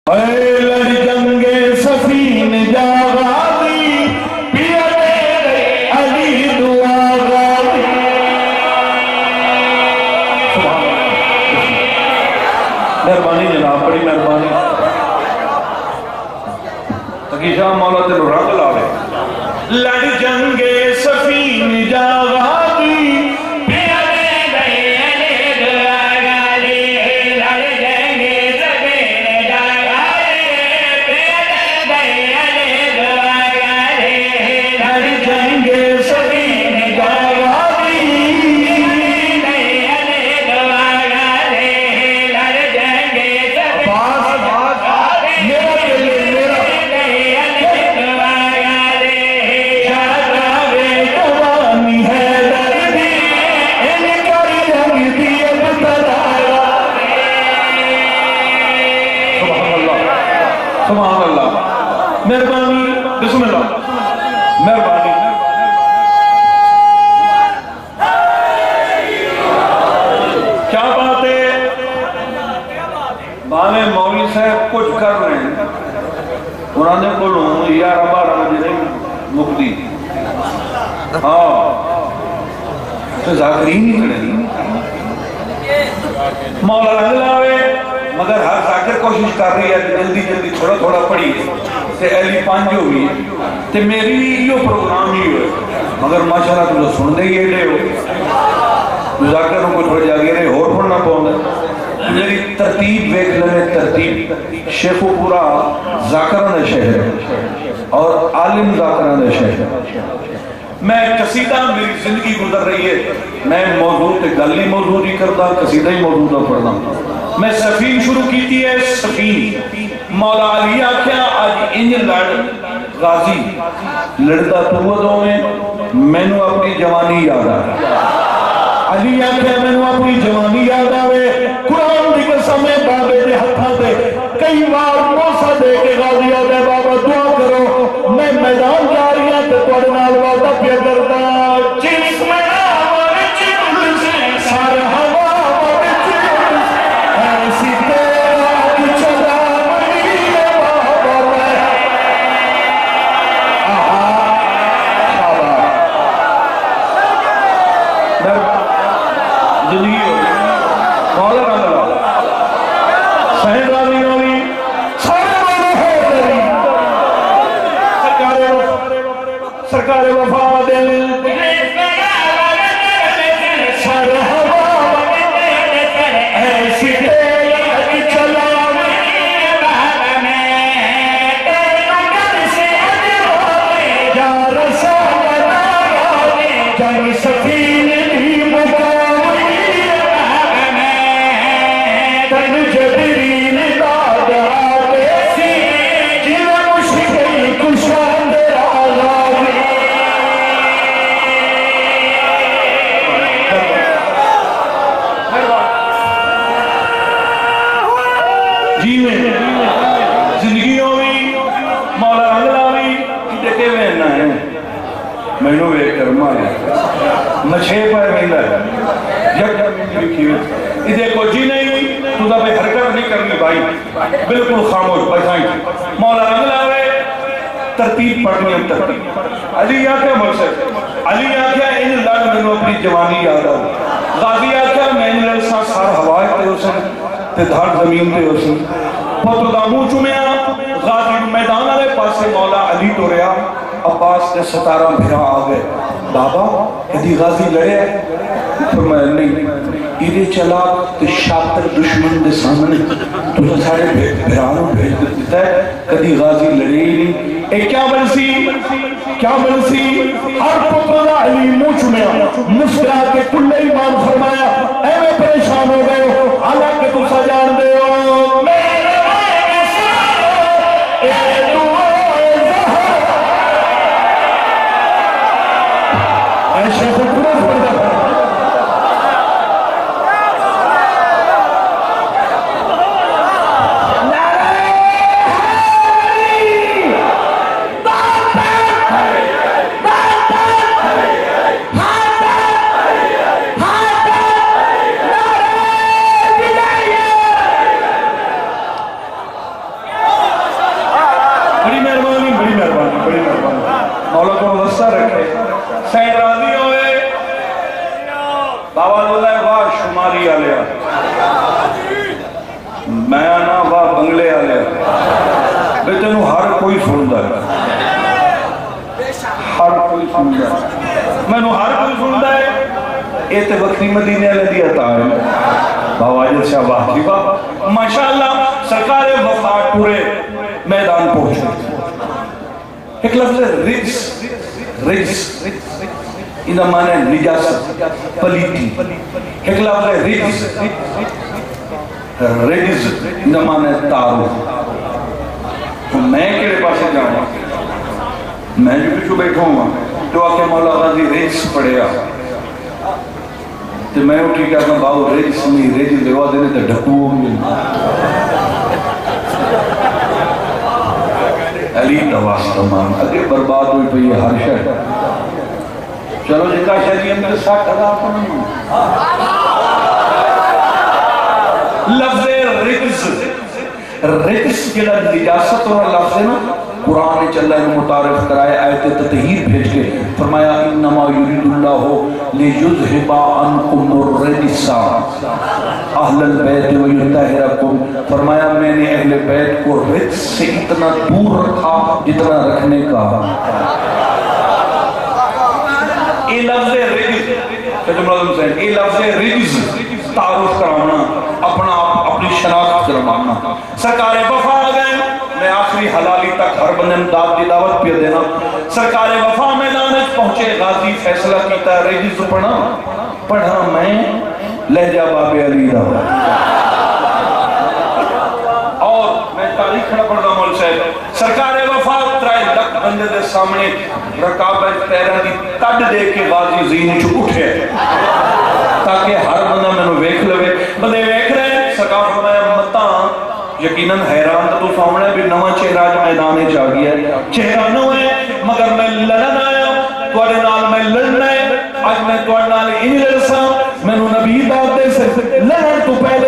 مہربانی جناب، بڑی مہربانی. تقی شاہ مولا تیرو رنگ لاوے. لڑ جنگے سفین جا غازی پیارے گئے علی دعاگاری. لڑ جنگے سفین جا غازی پیارے گئے علی دعاگاری. لڑ جنگے سفین جا غازی سبحان اللہ. مہربانی. بسم اللہ. مہربانی. کیا بات ہے؟ بانے مولوی صاحب کچھ کر رہے ہیں، قرآن کو لوں یا ربا رجل مقدی. ہاں تو ذاکرین ہی کھڑے ہیں. مولا رنگ لاوے مگر ہر ذاکر کوشش کر رہی ہے جلدی جلدی تھوڑا تھوڑا پڑھی تے اہلی پانچ ہوئی تے میری یہ پروگرام ہی ہوئے مگر ماشاءاللہ تم سن دے یہ لے ہو ذاکروں کو تھوڑے جاگے رہے اور پڑھنا پاؤں گا. میری ترتیب دیکھ لیں. ترتیب شیخ و پورا ذاکران شہر اور عالم ذاکران شہر. میں قصیدہ میری زندگی گزر رہی ہے. میں موضوع تے گلی موضوع نہیں کرتا، قصیدہ ہی موضوع نہ پڑھنا. میں سفین شروع کیتی ہے. سفین مولا علی آکھیا آج انج لڑ غازی لڑتا تو دوں میں مینو اپنی جوانی یاد آ. علی آکھیا مینو اپنی جوانی یاد آوے. قرآن دی قسم ہے بابے دے ہتھاں تے کئی بار موسیٰ دے کے غازی آدھے بابا دعا کرو میں میدان جا رہی ہوں تے تواڈے نال وعدہ پیا کردا جس میں آوار چل سے سر ہوا سرکار وفا دل سر ہوا ایسی تیرک چلا یا رسول جنگ سفین بھی مقامی تن جبرین داد آدیسی جن مشکل کشاند آغامی. زندگیوں بھی مولا رنگ لاوی دیکھے وینا ہے مینو ویک کر مارے مچھے پائے ویندہ ہے یک ادھے کو جی نہیں تو دا بے حرکت نہیں کرنی بھائی بالکل خاموش بجائیں. مولا رنگ لاوے ترتیب پڑھنی ہے. ترتیب علی آکھیا مرسل علی آکھیا ان لڑ مینو اپنی جوانی یاد آؤ. غازی آکھیا میں ان لڑسا سار ہوائے تے اسے تے دھار زمین تے اسے پتر دامو چومیا. غازی میدان آلے پاسے مولا علی تو رہا. عباس نے 17 بھیرا آگئے. بابا ادھی غازی لڑے ہے؟ فرمایا نہیں ادھے چلا تے شاطر دشمن دے سامنے تجھے سارے بھیرانوں بھیج دیتا ہے کدھی غازی لڑے ہی نہیں. ایک کیا بنسی ہر پتر علی منہ چومیا مسکرا کے کل ایمان فرمایا اے میں پریشان ہو گئے ہو حالانکہ تو سجان دے ہو مولا کو وسطہ رکھے سین راضی ہوئے بابا اللہ واہ شماری آلیا میں آنا واہ بنگلے آلیا بے تینوں ہر کوئی سندا ہے ہر کوئی سندا ہے میں نو ہر کوئی سندا ہے اے تے وقتی مدینے والے دی عطا ہے بابا جل شاہ واہ جی واہ ماشاءاللہ سرکار وفات پورے میدان پہنچے ایک لفظ ہے رجس انہا مانے نجاست پلیتی ایک لفظ ہے رجس انہا مانے تارو میں کیڑے پاسے جاؤں میں جو پچھو بیٹھا ہوں تو آکے مولا غازی رجس پڑھیا تو میں اٹھی کہتا ہوں باؤ رجس نہیں رجس دیوا دینے تو ڈھکو ہوں علی تواسطہ مان اگر برباد ہوئی پہ یہ ہر شہر چلو جتا شہری ہم نے 60,000 پر نہیں لفظ رجس کے لئے نجاست اور لفظ ہے نا قرآن چل رہا ہے متعارف کرائے آیت تطہیر بھیج کے فرمایا انما یرید اللہ لیذھب عنکم الرجس اہل البیت ویطہرکم فرمایا میں نے اہل بیت کو رجس سے اتنا دور رکھا جتنا رکھنے کا یہ لفظ رجس یہ لفظ رجس تعارف کرانا اپنی شناخت کروانا سرکار وفا آ گئے میں آخری حلالی تک ہر بندے امداد کی دعوت پہ دینا سرکار وفا میدان پہنچے غازی فیصلہ کیتا ہے رجس پڑھا میں لہجہ باب علی رہا اور میں تاریخ کھڑا پڑھا مول صاحب سرکار وفا ترائے لکھ بندے دے سامنے رکابت پیرہ دی تڈ دے کے غازی زین چو اٹھے تاکہ ہر بندہ میں نے ویکھ لوے بندے ویکھ رہے ہیں سرکار فرمایا متاں یقیناً حیران تو سامنے بھی نواں چہرہ میدانے چاہ گیا چہرہ نو ہے مگر میں لڑن آیا توڑے نال میں لڑنا ہے آج میں توڑ نال انہی لڑسا میں نو نبی داد دے سے لڑن تو پہلے